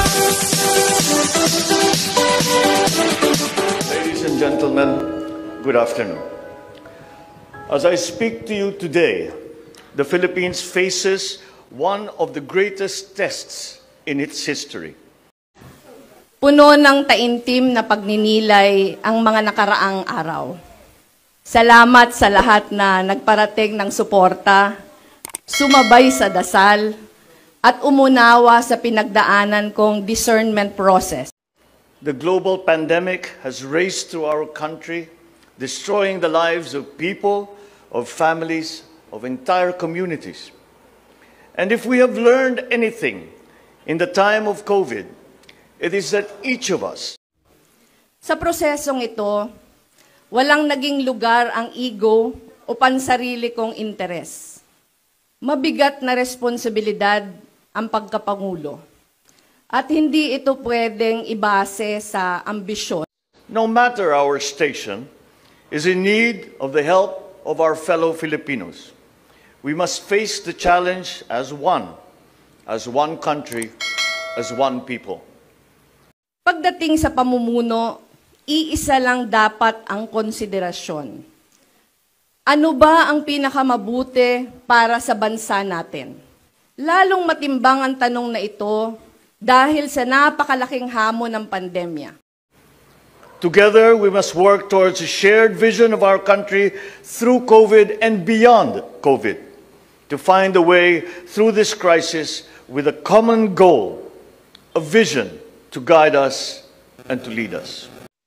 Ladies and gentlemen, good afternoon. As I speak to you today, the Philippines faces one of the greatest tests in its history. Puno ng taimtim na pagninilay ang mga nakaraang araw. Salamat sa lahat na nagparating ng suporta, sumabay sa dasal, at umunawa sa pinagdaanan kong discernment process. The global pandemic has raced through our country, destroying the lives of people, of families, of entire communities. And if we have learned anything in the time of COVID, it is that each of us. Sa prosesong ito, walang naging lugar ang ego o pansarili kong interes. Mabigat na responsibilidad ang pagkapangulo. At hindi ito pwedeng ibase sa ambisyon. No matter our station, is in need of the help of our fellow Filipinos. We must face the challenge as one country, as one people. Pagdating sa pamumuno, iisa lang dapat ang konsiderasyon. Ano ba ang pinakamabuti para sa bansa natin? Lalong matimbang ang tanong na ito dahil sa napakalaking hamon ng pandemya. Together, we must work towards a shared vision of our country through COVID and beyond COVID, to find a way through this crisis with a common goal, a vision to guide us and to lead us.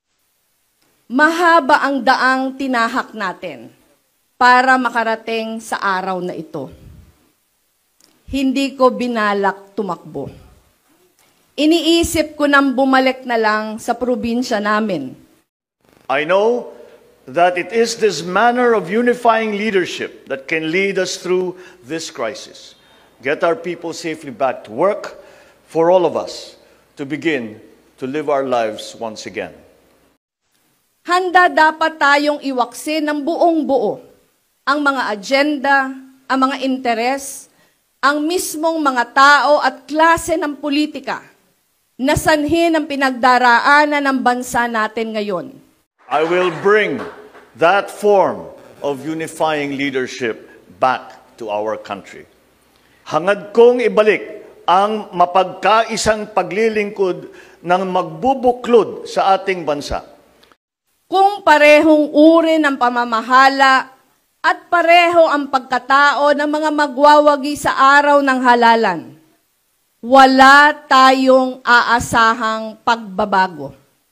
Mahaba ang daang tinahak natin para makarating sa araw na ito. Hindi ko binalak tumakbo. Iniisip ko nang bumalik na lang sa probinsya namin. I know that it is this manner of unifying leadership that can lead us through this crisis. Get our people safely back to work, for all of us to begin to live our lives once again. Handa dapat tayong iwaksin ng buong-buo ang mga agenda, ang mga interes, ang mismong mga tao at klase ng politika na sanhi ng pinagdaraanan ng bansa natin ngayon. I will bring that form of unifying leadership back to our country. Hangad kong ibalik ang mapagkaisang paglilingkod ng magbubuklod sa ating bansa. Kung parehong uri ng pamamahala at pareho ang pagkatao ng mga magwawagi sa araw ng halalan, wala tayong aasahang pagbabago.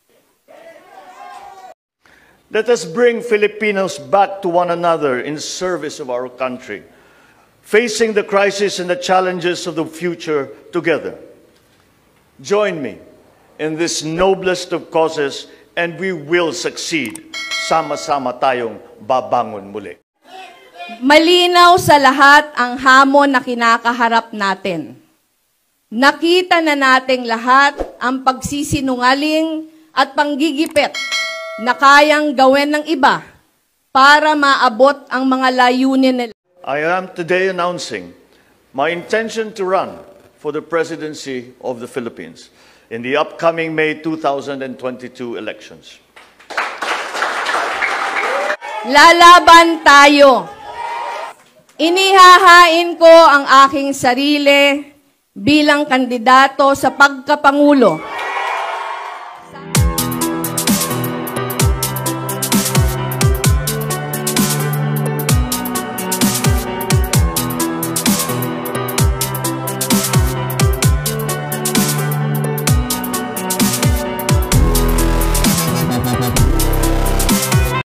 Let us bring Filipinos back to one another in service of our country, facing the crisis and the challenges of the future together. Join me in this noblest of causes, and we will succeed. Sama-sama tayong babangon muli. Malinaw sa lahat ang hamon na kinakaharap natin. Nakita na nating lahat ang pagsisinungaling at panggigipit na kayang gawin ng iba para maabot ang mga layunin nila. I am today announcing my intention to run for the presidency of the Philippines in the upcoming May 2022 elections. Lalaban tayo. Inihahain ko ang aking sarili bilang kandidato sa pagkapangulo